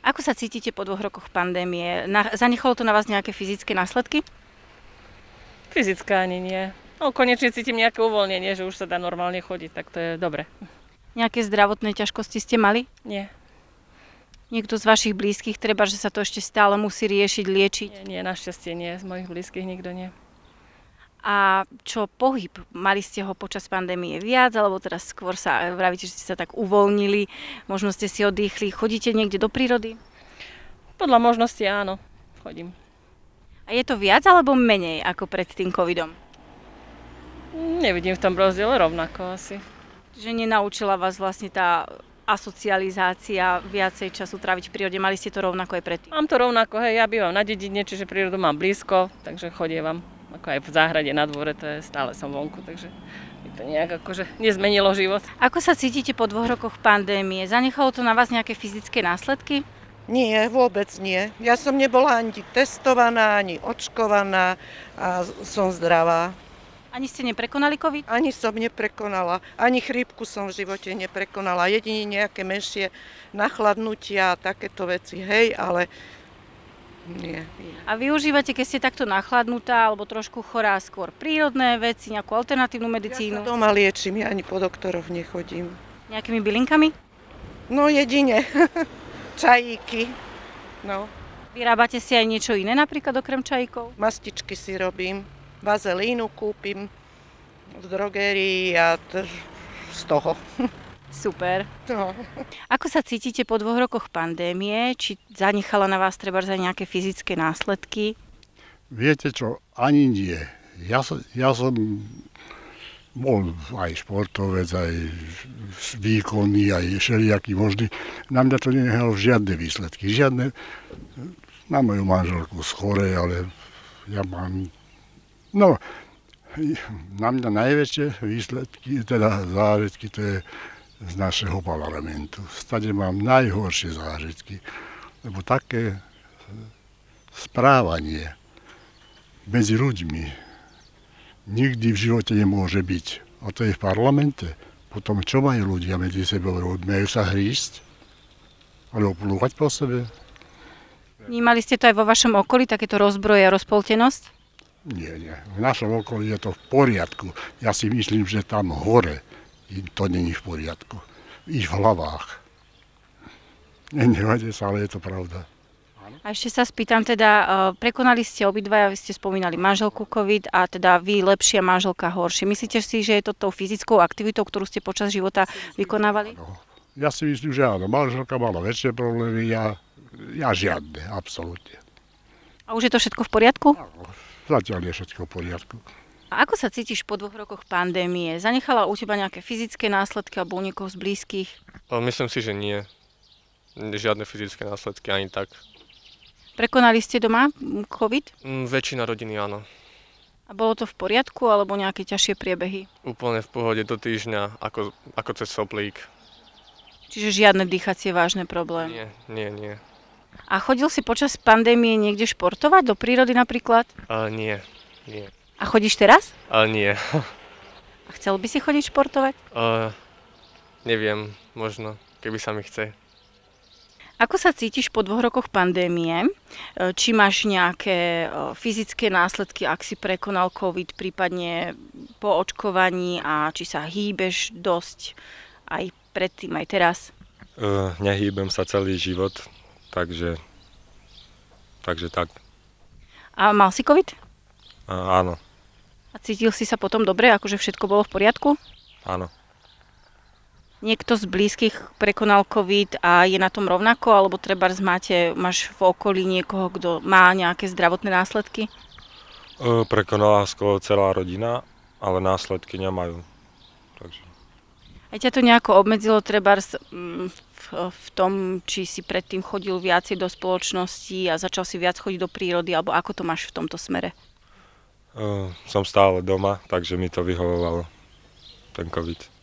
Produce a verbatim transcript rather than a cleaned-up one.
Ako sa cítite po dvoch rokoch pandémie? Na, zanechalo to na vás nejaké fyzické následky? Fyzické ani nie. No konečne cítim nejaké uvoľnenie, že už sa dá normálne chodiť, tak to je dobre. Nejaké zdravotné ťažkosti ste mali? Nie, Niekto z vašich blízkych, treba, že sa to ešte stále musí riešiť, liečiť? nie, nie, našťastie nie, z mojich blízkych nikto nie. A čo pohyb? Mali ste ho počas pandémie viac, alebo teraz skôr sa vravíte, že ste sa tak uvoľnili, možno ste si oddychli, chodíte niekde do prírody? Podľa možnosti áno, chodím. A je to viac alebo menej ako pred tým covidom? Nevidím v tom rozdiel, rovnako asi. Že nenaučila vás vlastne tá asocializácia, viacej času tráviť v prírode, mali ste to rovnako aj predtým? Mám to rovnako, hej, ja bývam na dedine, čiže prírodu mám blízko, takže chodievam. Ako aj v záhrade na dvore, to je stále som vonku, takže mi to nejak akože nezmenilo život. Ako sa cítite po dvoch rokoch pandémie? Zanechalo to na vás nejaké fyzické následky? Nie, vôbec nie. Ja som nebola ani testovaná, ani očkovaná a som zdravá. Ani ste neprekonali covid? Ani som neprekonala, ani chrípku som v živote neprekonala. Jedine nejaké menšie nachladnutia a takéto veci, hej, ale nie. A využívate, keď ste takto nachladnutá alebo trošku chorá, skôr prírodné veci, nejakú alternatívnu Ja medicínu? sa doma liečím, ja ani po doktoroch nechodím. Nejakými bylinkami? No jedine, čajíky, no, Vyrábate si aj niečo iné, napríklad okrem čajíkov? mastičky si robím, vazelínu kúpim v drogérii a t- z toho. Super. No. Ako sa cítite po dvoch rokoch pandémie? Či zanechala na vás treba za nejaké fyzické následky? Viete čo, ani nie. Ja, som- ja som bol aj športovec, aj výkonný, aj všelijaký možný. Na mňa to nenehalo žiadne výsledky. Žiadne, na moju manželku schore, ale ja mám, no, na mňa najväčšie výsledky, teda zážitky, to je z našeho parlamentu. Stade mám najhoršie zážitky, lebo také správanie medzi ľuďmi nikdy v živote nemôže byť. A to je v parlamente. Potom čo majú ľudia medzi sebou robiť? Majú sa hrísť? Alebo plúvať po sebe? Vnímali ste to aj vo vašom okolí, takéto rozbroje a rozpoltenosť? Nie, nie. V našom okolí je to v poriadku. Ja si myslím, že tam hore to není v poriadku. Ich v hlavách. Nenevajte sa, ale je to pravda. A ešte sa spýtam teda, e, prekonali ste obidvaja, vy ste spomínali manželku covid a teda vy lepšie a manželka horšie. Myslíte si, že je to tou fyzickou aktivitou, ktorú ste počas života vykonávali? No, ja si myslím, že áno. Manželka mala väčšie problémy, ja, ja žiadne, absolútne. A už je to všetko v poriadku? Áno, zatiaľ je všetko v poriadku. A ako sa cítiš po dvoch rokoch pandémie? Zanechala u teba nejaké fyzické následky alebo u niekoho z blízkych? Ale myslím si, že nie. Žiadne fyzické následky ani tak. Prekonali ste doma covid? Mm, väčšina rodiny áno. A bolo to v poriadku alebo nejaké ťažšie priebehy? Úplne v pohode do týždňa, ako, ako cez soplík. Čiže žiadne dýchacie vážne problémy? Nie, nie, nie. A chodil si počas pandémie niekde športovať, do prírody napríklad? Ale nie, nie. A chodíš teraz? Ale nie. A chcel by si chodiť športovať? Ale neviem, možno, keby sa mi chce. Ako sa cítiš po dvoch rokoch pandémie? Či máš nejaké fyzické následky, ak si prekonal covid, prípadne po očkovaní a či sa hýbeš dosť aj predtým, aj teraz? Uh, nehýbem sa celý život, takže, takže tak. A mal si covid? Uh, áno, A cítil si sa potom dobre, akože všetko bolo v poriadku? áno. Niekto z blízkych prekonal covid a je na tom rovnako, alebo trebárs máte, máš v okolí niekoho, kto má nejaké zdravotné následky? Uh, prekonala skoro celá rodina, ale následky nemajú. Takže. Aj ťa to nejako obmedzilo trebárs mm, v, v tom, či si predtým chodil viacej do spoločnosti a začal si viac chodiť do prírody, alebo ako to máš v tomto smere? Uh, som stále doma, takže mi to vyhovovalo, ten covid.